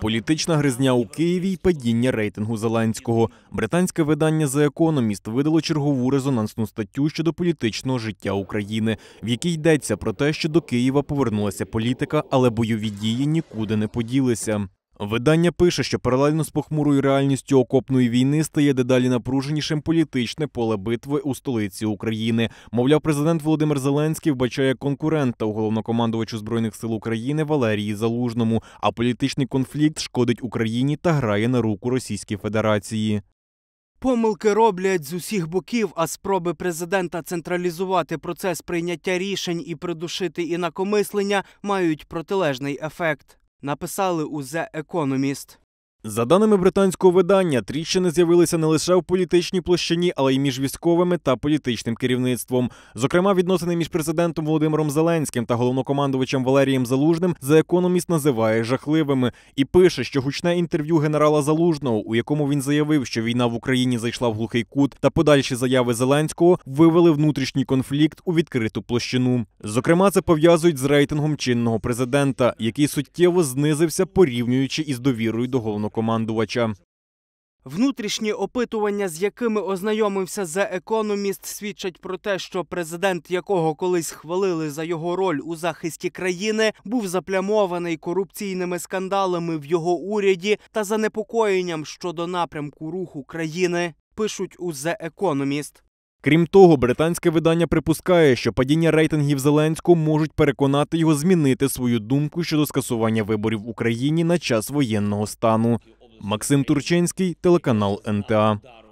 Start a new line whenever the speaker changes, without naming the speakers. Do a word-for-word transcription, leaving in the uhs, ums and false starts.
Політична гризня у Києві й падіння рейтингу Зеленського. Британське видання «The Economist» видало чергову резонансну статтю щодо політичного життя України, в якій йдеться про те, що до Києва повернулася політика, але бойові дії нікуди не поділися. Видання пише, що паралельно з похмурою реальністю окопної війни стає дедалі напруженішим політичне поле битви у столиці України. Мовляв, президент Володимир Зеленський вбачає конкурента у головнокомандувачу Збройних сил України Валерії Залужному, а політичний конфлікт шкодить Україні та грає на руку Російській Федерації.
Помилки роблять з усіх боків, а спроби президента централізувати процес прийняття рішень і придушити інакомислення мають протилежний ефект. Написали у «The Economist».
За даними британського видання, тріщини з'явилися не лише в політичній площині, але й між військовими та політичним керівництвом. Зокрема, відносини між президентом Володимиром Зеленським та головнокомандувачем Валерієм Залужним «The Economist» називає жахливими і пише, що гучне інтерв'ю генерала Залужного, у якому він заявив, що війна в Україні зайшла в глухий кут, та подальші заяви Зеленського вивели внутрішній конфлікт у відкриту площину. Зокрема, це пов'язують з рейтингом чинного президента, який суттєво знизився, порівнюючи із довірою до головнокомандувача. командувача.
Внутрішні опитування, з якими ознайомився «The Economist», свідчать про те, що президент, якого колись хвалили за його роль у захисті країни, був заплямований корупційними скандалами в його уряді та занепокоєнням щодо напрямку руху країни, пишуть у «The Economist».
Крім того, британське видання припускає, що падіння рейтингів Зеленського можуть переконати його змінити свою думку щодо скасування виборів в Україні на час воєнного стану. Максим Турчинський, телеканал ен те а.